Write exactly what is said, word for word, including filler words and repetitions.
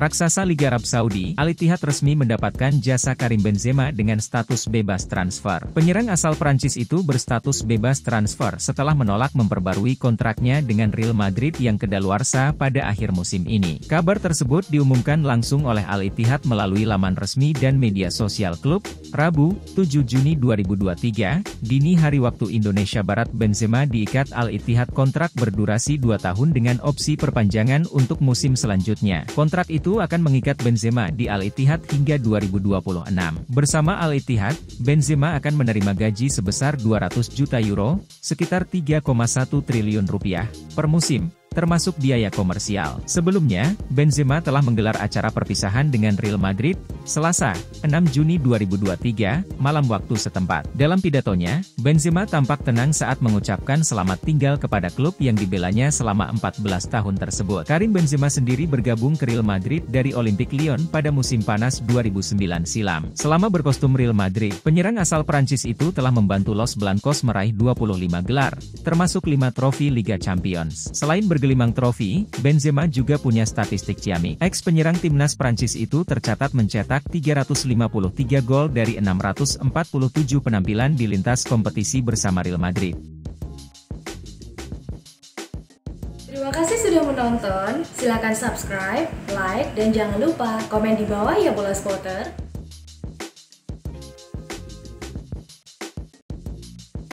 Raksasa Liga Arab Saudi, Al Ittihad resmi mendapatkan jasa Karim Benzema dengan status bebas transfer. Penyerang asal Prancis itu berstatus bebas transfer setelah menolak memperbarui kontraknya dengan Real Madrid yang kedaluarsa pada akhir musim ini. Kabar tersebut diumumkan langsung oleh Al Ittihad melalui laman resmi dan media sosial klub, Rabu, tujuh Juni dua ribu dua puluh tiga, dini hari waktu Indonesia Barat. Benzema diikat Al Ittihad kontrak berdurasi dua tahun dengan opsi perpanjangan untuk musim selanjutnya. Kontrak itu itu akan mengikat Benzema di Al Ittihad hingga dua ribu dua puluh enam. Bersama Al Ittihad, Benzema akan menerima gaji sebesar dua ratus juta euro, sekitar tiga koma satu triliun rupiah, per musim, termasuk biaya komersial. Sebelumnya, Benzema telah menggelar acara perpisahan dengan Real Madrid, Selasa, enam Juni dua ribu dua puluh tiga, malam waktu setempat. Dalam pidatonya, Benzema tampak tenang saat mengucapkan selamat tinggal kepada klub yang dibelanya selama empat belas tahun tersebut. Karim Benzema sendiri bergabung ke Real Madrid dari Olympique Lyon pada musim panas dua ribu sembilan silam. Selama berkostum Real Madrid, penyerang asal Prancis itu telah membantu Los Blancos meraih dua puluh lima gelar, termasuk lima trofi Liga Champions. Selain bergelimang trofi, Benzema juga punya statistik ciamik. Ex penyerang timnas Prancis itu tercatat mencetak tiga ratus lima puluh tiga gol dari enam ratus empat puluh tujuh penampilan di lintas kompetisi bersama Real Madrid. Terima kasih sudah menonton, silakan subscribe, like, dan jangan lupa komen di bawah ya bola spotter.